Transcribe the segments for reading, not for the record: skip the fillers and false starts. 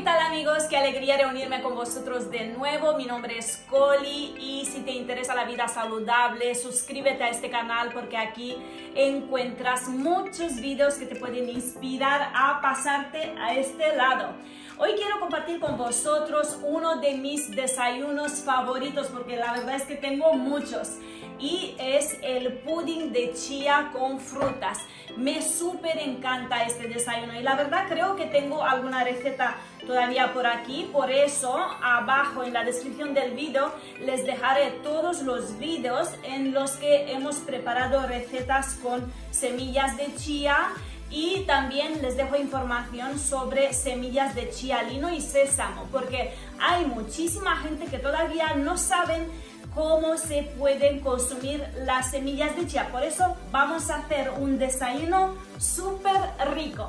tal amigos? Qué alegría reunirme con vosotros de nuevo. Mi nombre es Coli y si te interesa la vida saludable, suscríbete a este canal porque aquí encuentras muchos vídeos que te pueden inspirar a pasarte a este lado. Hoy quiero compartir con vosotros uno de mis desayunos favoritos porque la verdad es que tengo muchos y es el pudding de chía con frutas. Me súper encanta este desayuno y la verdad creo que tengo alguna receta todavía por aquí, por eso abajo en la descripción del vídeo les dejaré todos los vídeos en los que hemos preparado recetas con semillas de chía y también les dejo información sobre semillas de chía, lino y sésamo porque hay muchísima gente que todavía no saben cómo se pueden consumir las semillas de chía. Por eso vamos a hacer un desayuno súper rico.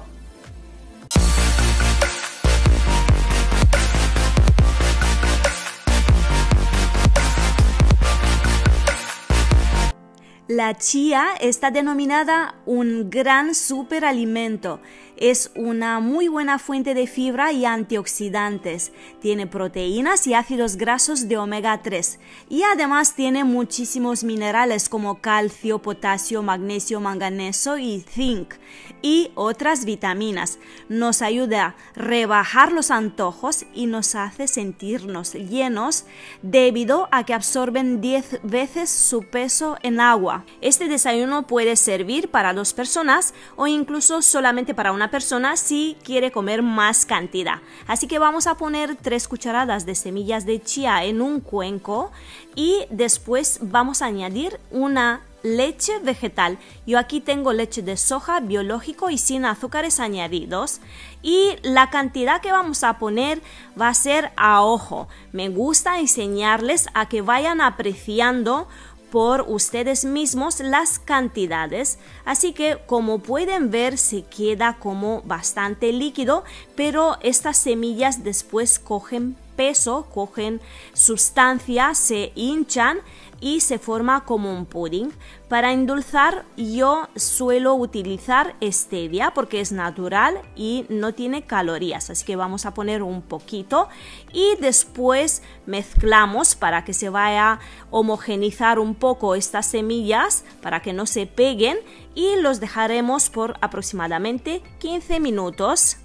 La chía está denominada un gran superalimento. Es una muy buena fuente de fibra y antioxidantes. Tiene proteínas y ácidos grasos de omega 3 y además tiene muchísimos minerales como calcio, potasio, magnesio, manganeso y zinc y otras vitaminas. Nos ayuda a rebajar los antojos y nos hace sentirnos llenos debido a que absorben 10 veces su peso en agua. Este desayuno puede servir para 2 personas o incluso solamente para una persona si quiere comer más cantidad. Así que vamos a poner 3 cucharadas de semillas de chía en un cuenco y después vamos a añadir una leche vegetal. Yo aquí tengo leche de soja biológico y sin azúcares añadidos y la cantidad que vamos a poner va a ser a ojo. Me gusta enseñarles a que vayan apreciando por ustedes mismos las cantidades, así que como pueden ver se queda como bastante líquido, pero estas semillas después cogen peso, cogen sustancia, se hinchan y se forma como un pudding. Para endulzar yo suelo utilizar stevia porque es natural y no tiene calorías, así que vamos a poner un poquito y después mezclamos para que se vaya a homogenizar un poco estas semillas para que no se peguen y los dejaremos por aproximadamente 15 minutos.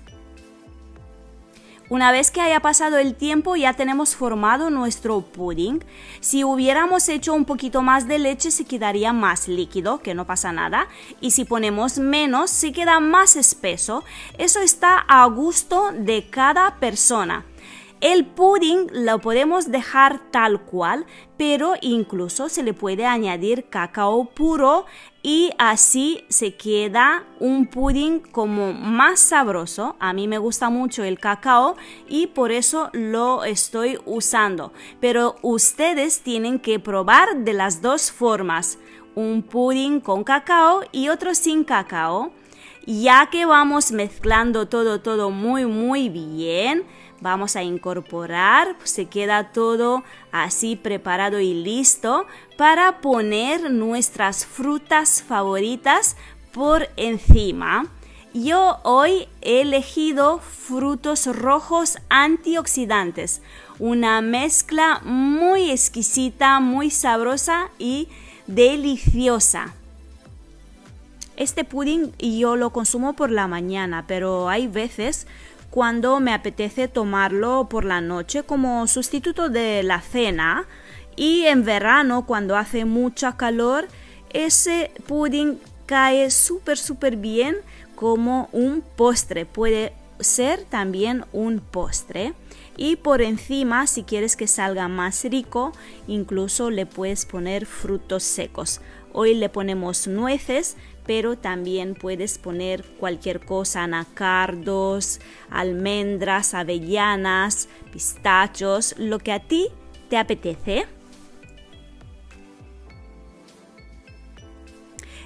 Una vez que haya pasado el tiempo ya tenemos formado nuestro pudding. Si hubiéramos hecho un poquito más de leche se quedaría más líquido, que no pasa nada. Y si ponemos menos se queda más espeso. Eso está a gusto de cada persona. El pudding lo podemos dejar tal cual, pero incluso se le puede añadir cacao puro y así se queda un pudding como más sabroso. A mí me gusta mucho el cacao y por eso lo estoy usando. Pero ustedes tienen que probar de las dos formas, un pudding con cacao y otro sin cacao. Ya que vamos mezclando todo muy bien, vamos a incorporar, se queda todo así preparado y listo para poner nuestras frutas favoritas por encima. Yo hoy he elegido frutos rojos antioxidantes, una mezcla muy exquisita, muy sabrosa y deliciosa. Este pudding yo lo consumo por la mañana, pero hay veces cuando me apetece tomarlo por la noche como sustituto de la cena y en verano cuando hace mucha calor ese pudding cae súper bien como un postre, puede ser también un postre y por encima si quieres que salga más rico incluso le puedes poner frutos secos. Hoy le ponemos nueces, pero también puedes poner cualquier cosa, anacardos, almendras, avellanas, pistachos, lo que a ti te apetece.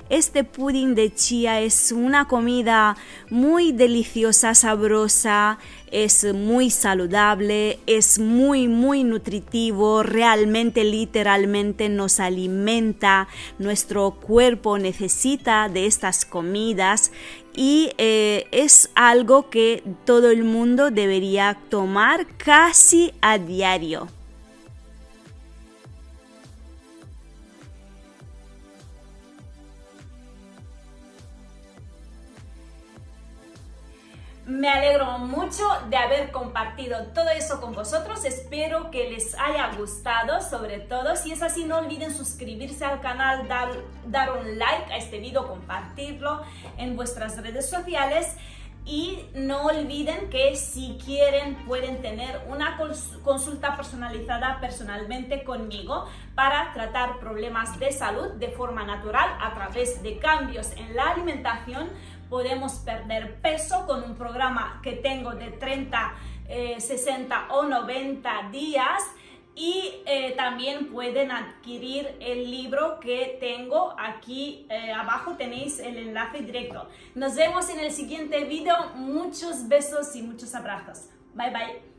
este pudding de chía es una comida muy deliciosa, sabrosa, es muy saludable, es muy nutritivo, realmente literalmente nos alimenta, nuestro cuerpo necesita de estas comidas y es algo que todo el mundo debería tomar casi a diario. Me alegro mucho de haber compartido todo eso con vosotros, espero que les haya gustado, sobre todo si es así no olviden suscribirse al canal, dar un like a este video, compartirlo en vuestras redes sociales y no olviden que si quieren pueden tener una consulta personalizada personalmente conmigo para tratar problemas de salud de forma natural a través de cambios en la alimentación. Podemos perder peso con un programa que tengo de 30, 60 o 90 días y también pueden adquirir el libro que tengo aquí abajo, tenéis el enlace directo. Nos vemos en el siguiente video, muchos besos y muchos abrazos. Bye bye.